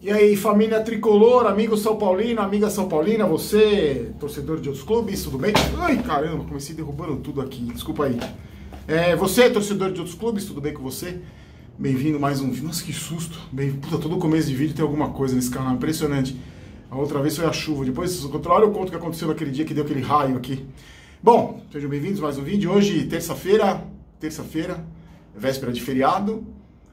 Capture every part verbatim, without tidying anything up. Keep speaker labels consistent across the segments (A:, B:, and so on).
A: E aí, família tricolor, amigo São Paulino, amiga São Paulina, você, torcedor de outros clubes, tudo bem? Ai, caramba, comecei derrubando tudo aqui, desculpa aí. É, você, torcedor de outros clubes, tudo bem com você? Bem-vindo mais um vídeo. Nossa, que susto. Bem, puta, todo começo de vídeo tem alguma coisa nesse canal, impressionante. A outra vez foi a chuva, depois, outra hora eu conto o que aconteceu naquele dia que deu aquele raio aqui. Bom, sejam bem-vindos a mais um vídeo. Hoje, terça-feira, terça-feira, véspera de feriado.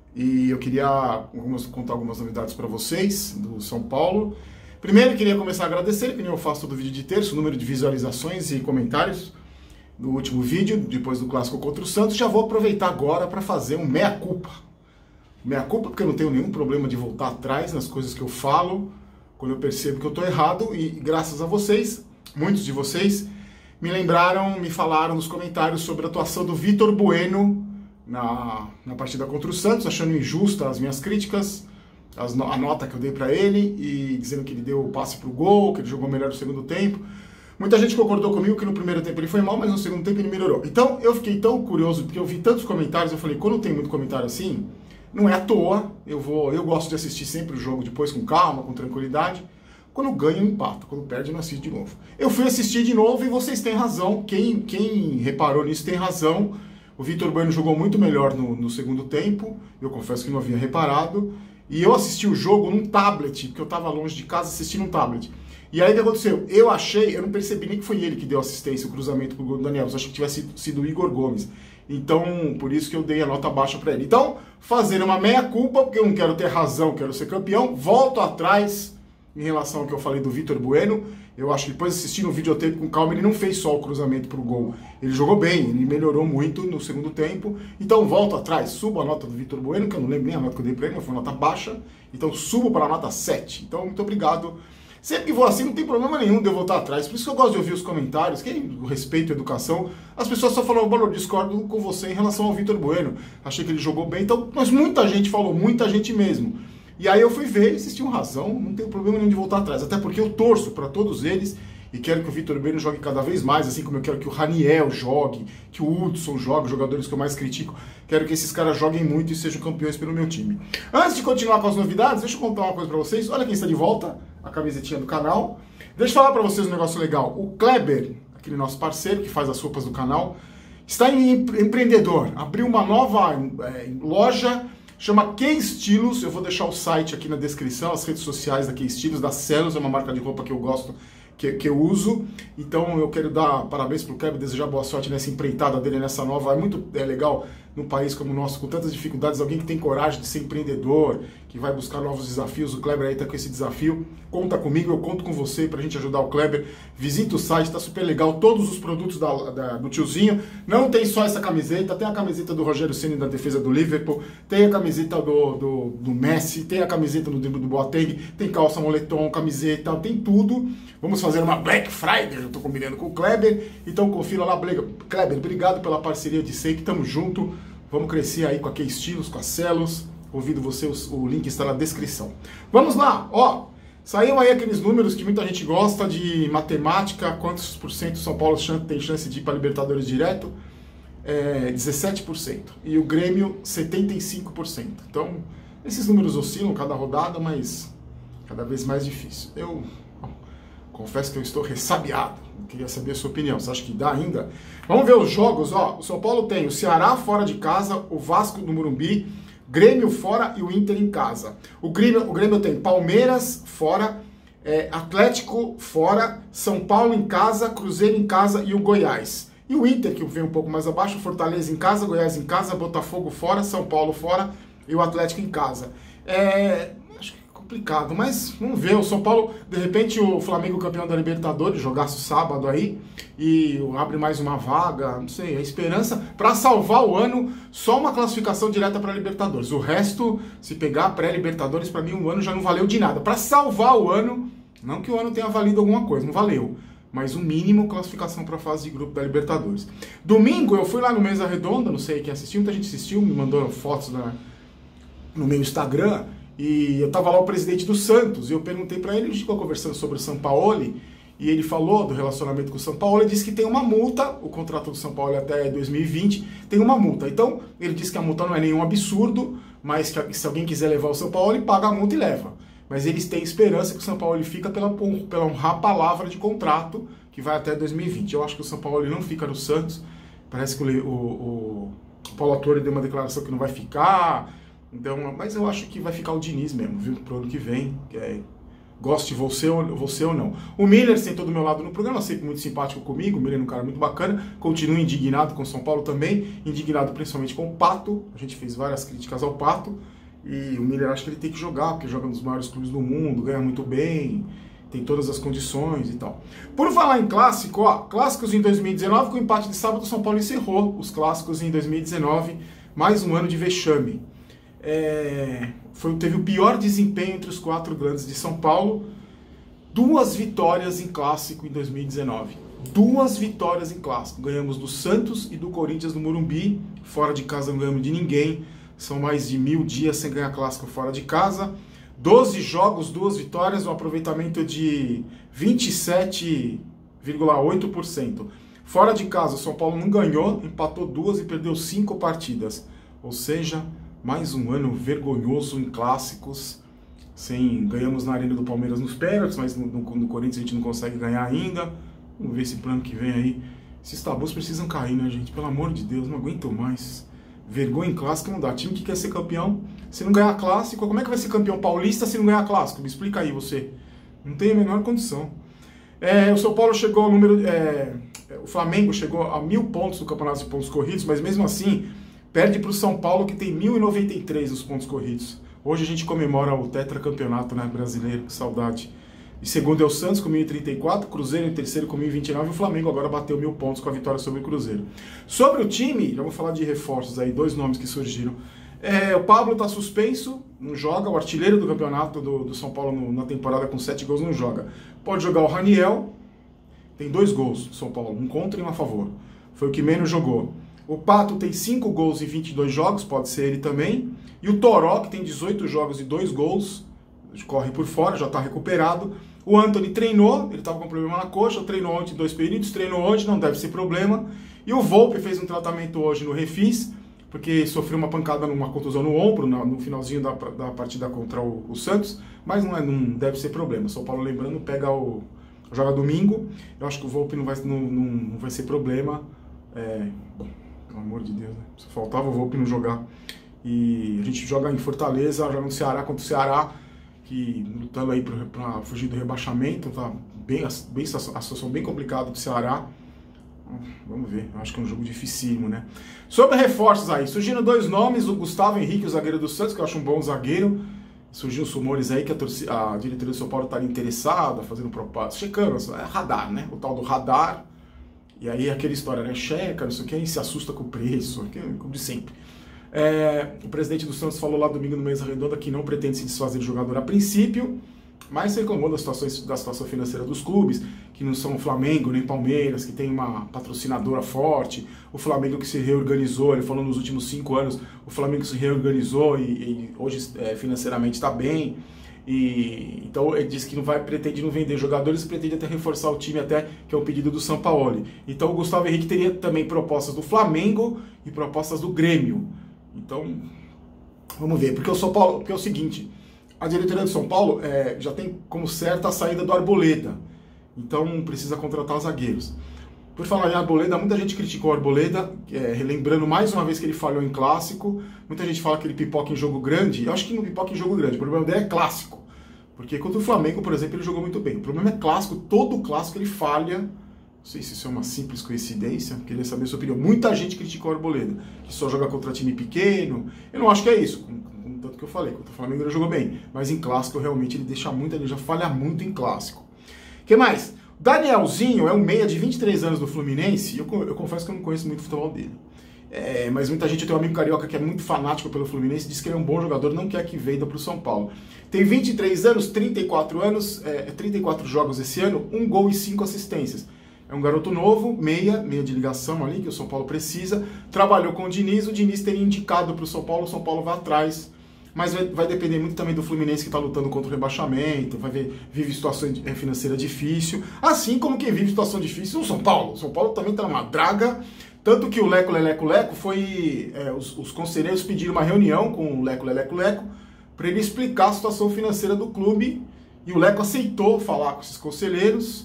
A: E eu queria algumas, contar algumas novidades para vocês do São Paulo. Primeiro, eu queria começar a agradecer, que nem eu faço todo vídeo de terça, o número de visualizações e comentários do último vídeo, depois do clássico contra o Santos. Já vou aproveitar agora para fazer um meia-culpa. Meia-culpa porque eu não tenho nenhum problema de voltar atrás nas coisas que eu falo, quando eu percebo que eu estou errado. E graças a vocês, muitos de vocês, me lembraram, me falaram nos comentários sobre a atuação do Vitor Bueno Na, na partida contra o Santos, achando injusta as minhas críticas, as, a nota que eu dei para ele, e dizendo que ele deu o passe pro gol, que ele jogou melhor no segundo tempo. Muita gente concordou comigo que no primeiro tempo ele foi mal, mas no segundo tempo ele melhorou. Então eu fiquei tão curioso, porque eu vi tantos comentários, eu falei, quando tem muito comentário assim, não é à toa, eu, vou, eu gosto de assistir sempre o jogo depois com calma, com tranquilidade. Quando ganha, eu empato, quando perde, eu não assisto de novo. Eu fui assistir de novo e vocês têm razão, quem, quem reparou nisso tem razão. O Vitor Bueno jogou muito melhor no, no segundo tempo, eu confesso que não havia reparado, e eu assisti o jogo num tablet, porque eu estava longe de casa assistindo um tablet. E aí o que aconteceu? Eu achei, eu não percebi nem que foi ele que deu assistência, o cruzamento pro gol do Daniel, eu achei que tivesse sido, sido o Igor Gomes. Então, por isso que eu dei a nota baixa para ele. Então, fazendo uma meia-culpa, porque eu não quero ter razão, quero ser campeão, volto atrás em relação ao que eu falei do Vitor Bueno. Eu acho que depois assistindo o videotape com calma, ele não fez só o cruzamento pro gol. Ele jogou bem, ele melhorou muito no segundo tempo. Então volto atrás, subo a nota do Vitor Bueno, que eu não lembro nem a nota que eu dei pra ele, mas foi uma nota baixa. Então subo para a nota sete. Então muito obrigado. Sempre que vou assim, não tem problema nenhum de eu voltar atrás. Por isso que eu gosto de ouvir os comentários, que é o respeito à educação. As pessoas só falaram, Valor, discordo com você em relação ao Vitor Bueno. Achei que ele jogou bem. Então, mas muita gente falou, muita gente mesmo. E aí eu fui ver, eles tinham razão, não tenho problema nenhum de voltar atrás. Até porque eu torço para todos eles e quero que o Vitor Bueno jogue cada vez mais, assim como eu quero que o Raniel jogue, que o Hudson jogue, os jogadores que eu mais critico. Quero que esses caras joguem muito e sejam campeões pelo meu time. Antes de continuar com as novidades, deixa eu contar uma coisa para vocês. Olha quem está de volta, a camisetinha do canal. Deixa eu falar para vocês um negócio legal. O Kleber, aquele nosso parceiro que faz as roupas do canal, está em empreendedor. Abriu uma nova é, loja, chama K-Estilos. Eu vou deixar o site aqui na descrição, as redes sociais da K-Estilos, da Celos, é uma marca de roupa que eu gosto, que, que eu uso. Então eu quero dar parabéns pro Kleber, desejar boa sorte nessa empreitada dele, nessa nova. É muito é legal num país como o nosso, com tantas dificuldades, alguém que tem coragem de ser empreendedor, que vai buscar novos desafios. O Kleber aí tá com esse desafio. Conta comigo, eu conto com você pra gente ajudar o Kleber. Visita o site, tá super legal. Todos os produtos da, da, do tiozinho. Não tem só essa camiseta, tem a camiseta do Rogério Ceni da defesa do Liverpool, tem a camiseta do, do, do Messi, tem a camiseta do drible do Boateng, tem calça, moletom, camiseta, tem tudo. Vamos fazer uma Black Friday, eu tô combinando com o Kleber. Então confira lá, Kleber, obrigado pela parceria de sempre, tamo junto. Vamos crescer aí com a K-Estilos, com a Celos. Convido você, o link está na descrição. Vamos lá, ó. Saiu aí aqueles números que muita gente gosta de matemática. Quantos por cento São Paulo tem chance de ir para Libertadores direto? É, dezessete por cento. E o Grêmio, setenta e cinco por cento. Então, esses números oscilam cada rodada, mas cada vez mais difícil. Eu bom, confesso que eu estou ressabiado. Queria saber a sua opinião. Você acha que dá ainda? Vamos ver os jogos, ó. O São Paulo tem o Ceará fora de casa, o Vasco no Morumbi, Grêmio fora e o Inter em casa. O Grêmio, o Grêmio tem Palmeiras fora, é, Atlético fora, São Paulo em casa, Cruzeiro em casa e o Goiás. E o Inter, que vem um pouco mais abaixo, Fortaleza em casa, Goiás em casa, Botafogo fora, São Paulo fora e o Atlético em casa. É, acho que é complicado, mas vamos ver. O São Paulo, de repente, o Flamengo campeão da Libertadores, jogaço sábado aí, e abre mais uma vaga, não sei, a esperança para salvar o ano, só uma classificação direta para Libertadores. O resto, se pegar pré-Libertadores, para mim o ano já não valeu de nada. Para salvar o ano, não que o ano tenha valido alguma coisa, não valeu, mas o mínimo classificação para a fase de grupo da Libertadores. Domingo eu fui lá no Mesa Redonda, não sei quem assistiu, muita gente assistiu, me mandou fotos na, no meu Instagram, e eu tava lá o presidente do Santos, e eu perguntei para ele, a gente ficou conversando sobre o Sampaoli, e ele falou do relacionamento com o São Paulo, ele disse que tem uma multa, o contrato do São Paulo é até dois mil e vinte, tem uma multa. Então, ele disse que a multa não é nenhum absurdo, mas que se alguém quiser levar o São Paulo, ele paga a multa e leva. mas eles têm esperança que o São Paulo ele fica pela, pela honrar palavra de contrato, que vai até dois mil e vinte. Eu acho que o São Paulo ele não fica no Santos, parece que o, o, o Paulo Autuori deu uma declaração que não vai ficar, então, mas eu acho que vai ficar o Diniz mesmo, viu, pro ano que vem, que é, goste você ou, você ou não. O Miller sentou do meu lado no programa, sempre muito simpático comigo, o Miller é um cara muito bacana, continua indignado com o São Paulo também, indignado principalmente com o Pato, a gente fez várias críticas ao Pato, e o Miller acha que ele tem que jogar, porque joga nos maiores clubes do mundo, ganha muito bem, tem todas as condições e tal. Por falar em clássico, ó, clássicos em dois mil e dezenove, com o empate de sábado, o São Paulo encerrou os clássicos em dois mil e dezenove, mais um ano de vexame. É, foi, teve o pior desempenho entre os quatro grandes de São Paulo, duas vitórias em clássico em dois mil e dezenove. Duas vitórias em clássico. Ganhamos do Santos e do Corinthians no Morumbi, fora de casa não ganhamos de ninguém, são mais de mil dias sem ganhar clássico fora de casa. doze jogos, duas vitórias, um aproveitamento de vinte e sete vírgula oito por cento. Fora de casa, o São Paulo não ganhou, empatou duas e perdeu cinco partidas. Ou seja, mais um ano vergonhoso em clássicos. Sem, ganhamos na Arena do Palmeiras nos pênaltis, mas no, no, no Corinthians a gente não consegue ganhar ainda. Vamos ver se pro ano que vem aí. Esses tabus precisam cair, né, gente? Pelo amor de Deus, não aguento mais. Vergonha em clássico não dá. Time que quer ser campeão, se não ganhar clássico, como é que vai ser campeão paulista se não ganhar clássico? Me explica aí, você. Não tem a menor condição. É, o São Paulo chegou ao número... É, o Flamengo chegou a mil pontos no campeonato de pontos corridos, mas mesmo assim, perde para o São Paulo, que tem mil e noventa e três nos pontos corridos. Hoje a gente comemora o tetracampeonato, né, brasileiro, que saudade. E segundo é o Santos com mil e trinta e quatro, Cruzeiro em terceiro com mil e vinte e nove, e o Flamengo agora bateu mil pontos com a vitória sobre o Cruzeiro. Sobre o time, já vou falar de reforços aí, dois nomes que surgiram. É, o Pablo está suspenso, não joga, o artilheiro do campeonato do, do São Paulo no, na temporada com sete gols não joga. Pode jogar o Raniel, tem dois gols do São Paulo, um contra e um a favor. Foi o que menos jogou. O Pato tem cinco gols em vinte e dois jogos, pode ser ele também. E o Toró, que tem dezoito jogos e dois gols, corre por fora, já está recuperado. O Antony treinou, ele estava com problema na coxa, treinou ontem dois períodos, treinou hoje, não deve ser problema. E o Volpe fez um tratamento hoje no Refis, porque sofreu uma pancada, numa contusão no ombro, no, no finalzinho da, da partida contra o, o Santos, mas não, é, não deve ser problema. São Paulo, lembrando, pega o... joga domingo, eu acho que o Volpe não vai, não, não, não vai ser problema. É, bom, pelo amor de Deus, né? Só faltava o Volpe não jogar. E a gente joga em Fortaleza, joga no Ceará contra o Ceará, que lutando aí para fugir do rebaixamento, tá bem, bem, a situação bem complicada do Ceará. Vamos ver, eu acho que é um jogo dificílimo, né? Sobre reforços aí, surgiram dois nomes, o Gustavo Henrique, o zagueiro do Santos, que eu acho um bom zagueiro. Surgiu os rumores aí que a, torcida, a diretoria do São Paulo estaria interessada, fazendo propósito, checando, é radar, né? O tal do radar. E aí aquela história, né? Checa, não sei o que, e se assusta com o preço, como de sempre. É, o presidente do Santos falou lá domingo no Mesa Redonda que não pretende se desfazer de jogador a princípio, mas reclamou da situação, da situação financeira dos clubes, que não são o Flamengo nem Palmeiras, que tem uma patrocinadora forte, o Flamengo que se reorganizou, ele falou nos últimos cinco anos, o Flamengo se reorganizou e, e hoje é, financeiramente está bem, e então ele disse que não vai, pretende não vender jogadores, pretende até reforçar o time até, que é um pedido do São Paulo. Então o Gustavo Henrique teria também propostas do Flamengo e propostas do Grêmio. Então, vamos ver, porque o São Paulo, porque é o seguinte, a diretoria do São Paulo é, já tem como certa a saída do Arboleda, então precisa contratar zagueiros. Por falar em Arboleda, muita gente criticou o Arboleda, é, relembrando mais uma vez que ele falhou em clássico, muita gente fala que ele pipoca em jogo grande, eu acho que não pipoca em jogo grande, o problema dele é clássico, porque contra o Flamengo, por exemplo, ele jogou muito bem, o problema é clássico, todo clássico ele falha. Não sei se isso é uma simples coincidência, queria saber a sua opinião. Muita gente criticou o Arboleda, que só joga contra time pequeno. Eu não acho que é isso, com, com tanto que eu falei. Contra o Flamengo ele jogou bem, mas em clássico realmente ele deixa muito, ele já falha muito em clássico. O que mais? Danielzinho é um meia de vinte e três anos do Fluminense, eu, eu confesso que eu não conheço muito o futebol dele. É, mas muita gente, eu tenho um amigo carioca que é muito fanático pelo Fluminense, diz que ele é um bom jogador, não quer que venda para o São Paulo. Tem vinte e três anos, trinta e quatro anos, é, trinta e quatro jogos esse ano, um gol e cinco assistências. É um garoto novo, meia, meia de ligação ali, que o São Paulo precisa. Trabalhou com o Diniz, o Diniz teria indicado para o São Paulo, o São Paulo vai atrás. Mas vai, vai depender muito também do Fluminense, que está lutando contra o rebaixamento, vai ver, vive situação financeira difícil. Assim como quem vive situação difícil, o São Paulo. O São Paulo também está numa draga. Tanto que o Leco Leleco Leco foi... É, os, os conselheiros pediram uma reunião com o Leco Leleco Leco para ele explicar a situação financeira do clube, e o Leco aceitou falar com esses conselheiros,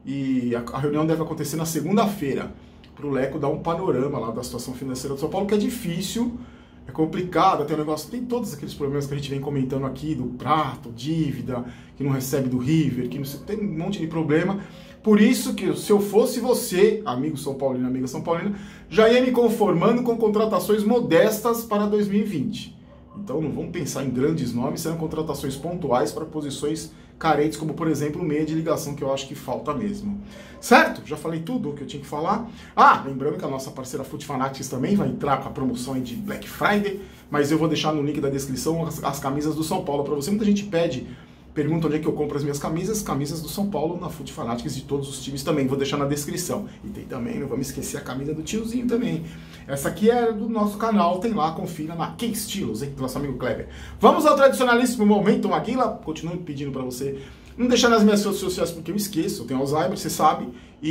A: e a, a reunião deve acontecer na segunda-feira, para o Leco dar um panorama lá da situação financeira do São Paulo, que é difícil, é complicado, tem um negócio, tem todos aqueles problemas que a gente vem comentando aqui, do prato, dívida, que não recebe do River, que não sei, tem um monte de problema. Por isso que se eu fosse você, amigo São Paulino, amiga São Paulina, já ia me conformando com contratações modestas para dois mil e vinte. Então não vamos pensar em grandes nomes, serão contratações pontuais para posições carentes, como por exemplo o meia de ligação, que eu acho que falta mesmo. Certo? Já falei tudo o que eu tinha que falar. Ah, lembrando que a nossa parceira Foot Fanatics também vai entrar com a promoção de Black Friday, mas eu vou deixar no link da descrição as, as camisas do São Paulo para você. Muita gente pede, pergunta onde é que eu compro as minhas camisas, camisas do São Paulo na Foot Fanatics, de todos os times também, vou deixar na descrição. E tem também, não vamos esquecer, a camisa do tiozinho também. Essa aqui é do nosso canal, tem lá, confira na King Estilos, hein, do nosso amigo Kleber. Vamos ao tradicionalíssimo momento Maguila, continuo pedindo para você não deixar nas minhas redes sociais porque eu esqueço, eu tenho Alzheimer, você sabe,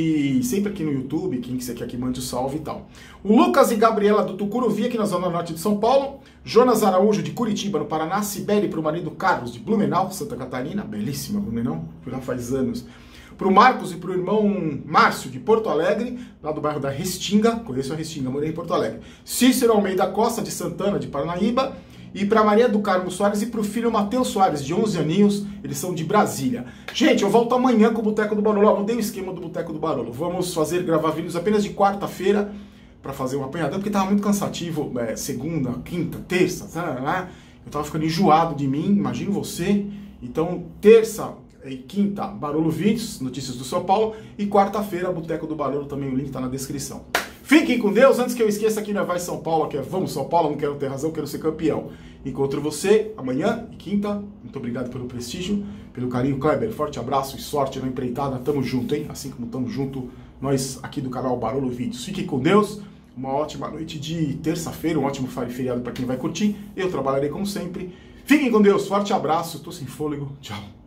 A: e sempre aqui no YouTube, quem que você quer que mande o salve e tal. O Lucas e Gabriela do Tucuruvi, aqui na Zona Norte de São Paulo, Jonas Araújo de Curitiba, no Paraná, Sibeli para o marido Carlos de Blumenau, Santa Catarina, belíssima Blumenau, fui lá faz anos. Para o Marcos e para o irmão Márcio de Porto Alegre, lá do bairro da Restinga, conheço a Restinga, morei em Porto Alegre. Cícero Almeida Costa de Santana, de Paranaíba, e para Maria do Carmo Soares e para o filho Matheus Soares, de onze aninhos, eles são de Brasília. Gente, eu volto amanhã com o Boteco do Barolo. Não dei o esquema do Boteco do Barolo. Vamos fazer, gravar vídeos apenas de quarta-feira para fazer um apanhadão, porque estava muito cansativo, é, segunda, quinta, terça, tá? Eu estava ficando enjoado de mim, imagino você. Então, terça e quinta, Barolo Vídeos, notícias do São Paulo, e quarta-feira, Boteco do Barolo, também o link está na descrição. Fiquem com Deus, antes que eu esqueça, aqui não é Vai São Paulo, aqui é Vamos São Paulo, não quero ter razão, quero ser campeão. Encontro você amanhã e quinta. Muito obrigado pelo prestígio, pelo carinho, Kleber. Forte abraço e sorte na empreitada. Tamo junto, hein? Assim como tamo junto nós aqui do canal Barolo Vídeos. Fiquem com Deus, uma ótima noite de terça-feira, um ótimo feriado para quem vai curtir. Eu trabalharei como sempre. Fiquem com Deus, forte abraço, tô sem fôlego, tchau.